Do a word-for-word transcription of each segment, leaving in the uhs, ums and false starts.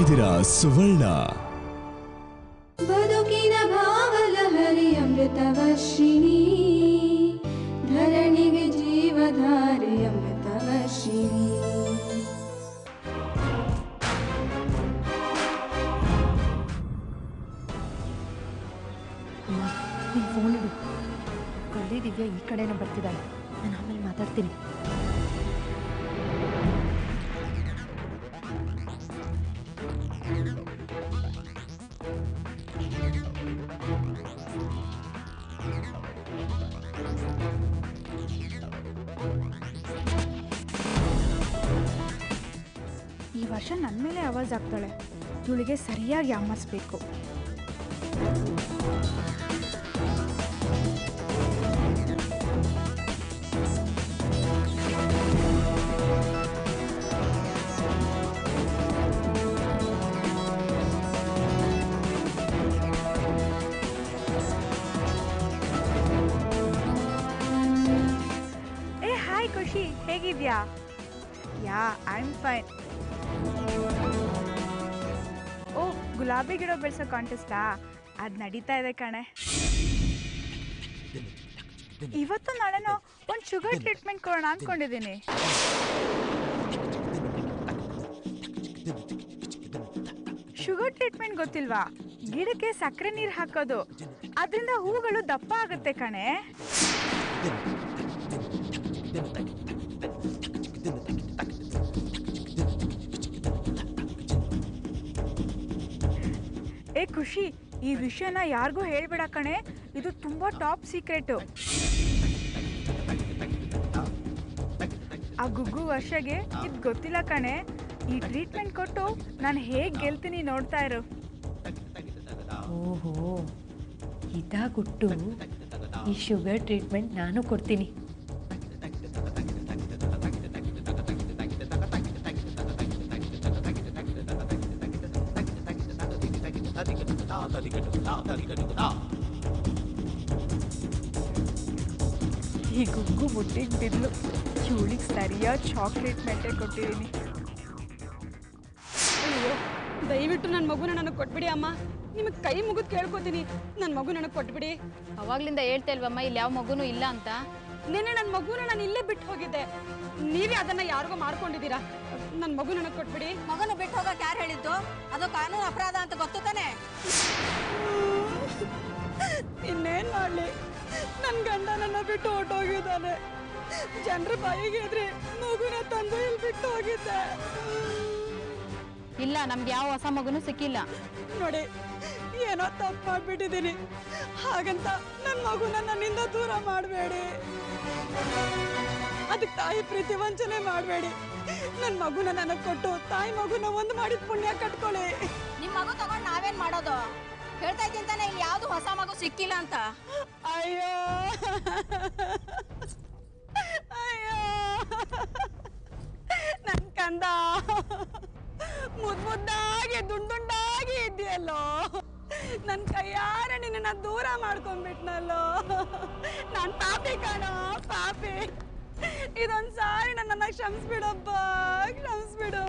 ಇದ್ದೀರಾ ಸುವರ್ಣ. ಬದುಕಿನ ಭಾವಲಹರಿ ಅಮೃತವರ್ಷಿಣಿ, ಧರಣಿಗೆ ಜೀವಧಾರೆ ಅಮೃತವರ್ಷಿಣಿ. ನೀನು ಫೋನ್ ಇಡು. ಕಳ್ಳಿ ದಿವ್ಯಾ ಈ ಕಡೆನೇ ಬರ್ತಿದ್ದಾಳೆ. ನಾನು ಆಮೇಲೆ ಮಾತಾಡ್ತೀನಿ. ಈ ವರ್ಷ ನನ್ನ ಮೇಲೆ ಆವಾಜ್ ಆಗ್ತಾಳೆ. ಇವಳಿಗೆ ಸರಿಯಾಗಿ ಯಾಮರ್ಸ್ಬೇಕು. ಏ ಹಾಯ್ ಖುಷಿ, ಹೇಗಿದ್ಯಾ? Yeah I am fine. ಓ, ಗುಲಾಬಿ ಗಿಡ ಬೆಳೆಸೋ ಕಾಂಟೆಸ್ಟಾ? ಅದು ನಡೀತಾ ಇದೆ ಕಣೆ. ಇವತ್ತು ನಾಳೆನೋ ಒಂದು ಶುಗರ್ ಟ್ರೀಟ್ಮೆಂಟ್ ಕೊಡೋಣ ಅಂದ್ಕೊಂಡಿದ್ದೀನಿ. ಶುಗರ್ ಟ್ರೀಟ್ಮೆಂಟ್ ಗೊತ್ತಿಲ್ವಾ? ಗಿಡಕ್ಕೆ ಸಕ್ಕರೆ ನೀರು ಹಾಕೋದು, ಅದರಿಂದ ಹೂಗಳು ದಪ್ಪ ಆಗುತ್ತೆ ಕಣೆ. ಏ ಖುಷಿ, ಈ ವಿಷಯನ ಯಾರಿಗೂ ಹೇಳ್ಬೇಡ ಕಣೆ. ಇದು ತುಂಬಾ ಟಾಪ್ ಸೀಕ್ರೆಟು. ಆ ಗುಗ್ಗು ವರ್ಷಗೆ ಇದು ಗೊತ್ತಿಲ್ಲ ಕಣೆ. ಈ ಟ್ರೀಟ್ಮೆಂಟ್ ಕೊಟ್ಟು ನಾನು ಹೇಗೆ ಗೆಲ್ತೀನಿ ನೋಡ್ತಾ ಇರು. ಓಹೋ, ಇದಾ ಗುಟ್ಟು. ಈ ಶುಗರ್ ಟ್ರೀಟ್ಮೆಂಟ್ ನಾನು ಕೊಡ್ತೀನಿ. ಈ ಗುಗ್ಗು ಮುಟ್ಟಿಗೆ ಬಿದ್ಲು. ಇವಳಿಗೆ ಸರಿಯಾದ ಚಾಕ್ಲೇಟ್ ಮೆಟ್ಟೆ ಕೊಟ್ಟಿದ್ದೀನಿ. ಅಯ್ಯೋ, ದಯವಿಟ್ಟು ನನ್ನ ಮಗುನ ನನಗೆ ಕೊಟ್ಬಿಡಿ ಅಮ್ಮ. ನಿಮಗೆ ಕೈ ಮುಗಿದು ಕೇಳ್ಕೊತೀನಿ, ನನ್ನ ಮಗು ನನಗೆ ಕೊಟ್ಬಿಡಿ. ಅವಾಗ್ಲಿಂದ ಹೇಳ್ತಾ ಇಲ್ವಮ್ಮ ಇಲ್ಲಿ ಯಾವ ಮಗುನೂ ಇಲ್ಲ ಅಂತ. ನಿನ್ನೆ ನನ್ನ ಮಗುನ ನಾನು ಇಲ್ಲೇ ಬಿಟ್ಟು ಹೋಗಿದ್ದೆ. ನೀವೇ ಅದನ್ನ ಯಾರಿಗೋ ಮಾಡ್ಕೊಂಡಿದ್ದೀರಾ. ನನ್ನ ಮಗು ನನಗೆ ಕೊಟ್ಬಿಡಿ. ಮಗನ ಬಿಟ್ಟು ಹೋಗಕ್ಕೆ ಯಾರು ಹೇಳಿದ್ದು? ಅದು ಕಾನೂನು ಅಪರಾಧ ಅಂತ ಗೊತ್ತು ತಾನೆ. ಇನ್ನೇನ್ ಮಾಡ್ಲಿ, ನನ್ನ ಗಂಡ ನನ್ನ ಬಿಟ್ಟು ಹೊರಟೋಗಿದ್ದಾನೆ. ಜನರ ಬಾಯಿಗೆ ಇದ್ರೆ ಮಗುನ ತಂದು ಇಲ್ಲಿ ಬಿಟ್ಟು ಹೋಗಿದ್ದೆ. ಇಲ್ಲ, ನಮ್ಗೆ ಯಾವ ಹೊಸ ಮಗುನೂ ಸಿಕ್ಕಿಲ್ಲ. ನೋಡಿ, ಏನೋ ತಪ್ಪು ಮಾಡ್ಬಿಟ್ಟಿದ್ದೀನಿ. ಹಾಗಂತ ನನ್ನ ಮಗುನ ನನ್ನಿಂದ ದೂರ ಮಾಡಬೇಡಿ. ಅದಕ್ಕೆ ತಾಯಿ ಪ್ರೀತಿ ವಂಚನೆ ಮಾಡಬೇಡಿ. ನನ್ನ ಮಗುನ ನನಗೆ ಕೊಟ್ಟು ತಾಯಿ ಮಗುನ ಒಂದು ಮಾಡಿದ ಪುಣ್ಯ ಕಟ್ಕೊಳ್ಳಿ. ನಿಮ್ ಮಗು ತಗೊಂಡು ನಾವೇನ್ ಮಾಡೋದು? ಹೇಳ್ತಾ ಇದ್ದೀನಿ ತಾನೆ, ಇಲ್ಲಿ ಯಾವ್ದು ಹೊಸ ಮಗು ಸಿಕ್ಕಿಲ್ಲ ಅಂತ. ಅಯ್ಯೋ ಅಯ್ಯೋ, ನನ್ ಕಂದ ಮುದ್ ಮುದ್ದಾಗಿ ದುಂಡುಂಡಾಗಿ ಇದೆಯಲ್ಲೋ. ನನ್ ಕೈಯಾರ ನಿನ್ನ ದೂರ ಮಾಡ್ಕೊಂಡ್ಬಿಟ್ನಲ್ಲೋ. ನಾನ್ ಪಾಪಿ ಕಾಣೋ, ಪಾಪಿ. ಇದೊಂದ್ ಸಾರಿ ನನ್ನ ಕ್ಷಮಿಸ್ಬಿಡಪ್ಪ, ಕ್ಷಮಿಸ್ಬಿಡು.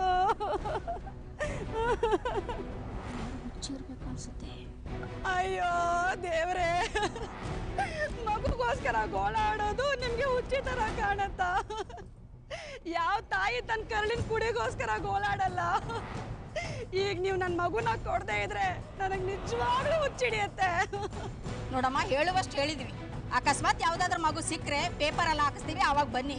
ಅಯ್ಯೋ ದೇವ್ರೇ, ಮಗುಗೋಸ್ಕರ ಗೋಳಾಡೋದು ನಿಮ್ಗೆ ಹುಚ್ಚಿ ತರ ಕಾಣತ್ತ? ಯಾವ ತಾಯಿ ತನ್ನ ಕರಳಿನ ಕುಡಿಗೋಸ್ಕರ ಗೋಳಾಡಲ್ಲ? ಈಗ ನೀವು ನನ್ನ ಮಗುನ ಕೊಡದೇ ಇದ್ರೆ ನನಗೆ ನಿಜವಾಗ್ಲೂ ಹುಚ್ಚಿಡಿಯತ್ತೆ. ನೋಡಮ್ಮ, ಹೇಳುವಷ್ಟು ಹೇಳಿದ್ವಿ. ಅಕಸ್ಮಾತ್ ಯಾವ್ದಾದ್ರು ಮಗು ಸಿಕ್ಕರೆ ಪೇಪರ್ ಎಲ್ಲ ಹಾಕಿಸ್ತೀವಿ, ಅವಾಗ ಬನ್ನಿ.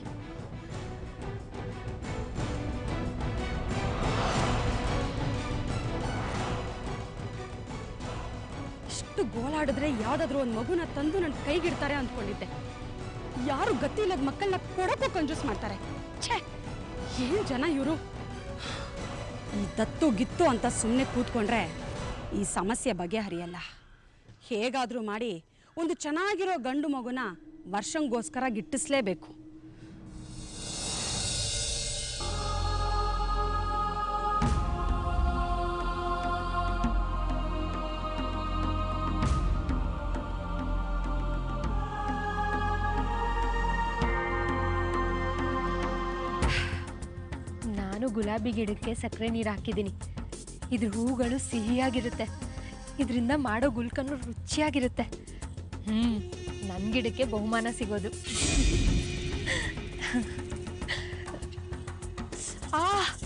ಇಷ್ಟು ಗೋಳಾಡಿದ್ರೆ ಯಾವ್ದಾದ್ರು ಒಂದು ಮಗುನ ತಂದು ನನ್ನ ಕೈಗಿಡ್ತಾರೆ ಅಂದ್ಕೊಂಡಿದ್ದೆ. ಯಾರು ಗತಿ ಇಲ್ಲದ ಮಕ್ಕಳನ್ನ ಕೊಡೋಕ್ಕೂ ಕಂಜೂಸ್ ಮಾಡ್ತಾರೆ. ಛೇ, ಏನ್ ಜನ ಇವರು. ಈ ದತ್ತು ಗಿತ್ತು ಅಂತ ಸುಮ್ಮನೆ ಕೂತ್ಕೊಂಡ್ರೆ ಈ ಸಮಸ್ಯೆ ಬಗೆಹರಿಯಲ್ಲ. ಹೇಗಾದರೂ ಮಾಡಿ ಒಂದು ಚೆನ್ನಾಗಿರೋ ಗಂಡು ಮಗುನ ವರ್ಷಂಗೋಸ್ಕರ ಗಿಟ್ಟಿಸ್ಲೇಬೇಕು. ನಾನು ಗುಲಾಬಿ ಗಿಡಕ್ಕೆ ಸಕ್ಕರೆ ನೀರು ಹಾಕಿದ್ದೀನಿ. ಇದ್ರ ಹೂಗಳು ಸಿಹಿಯಾಗಿರುತ್ತೆ, ಇದರಿಂದ ಮಾಡೋ ಗುಲ್ಕನ್ನು ರುಚಿಯಾಗಿರುತ್ತೆ. ಹ್ಞೂ ನನ್ನ ಗಿಡಕ್ಕೆ ಬಹುಮಾನ ಸಿಗೋದು. ಆ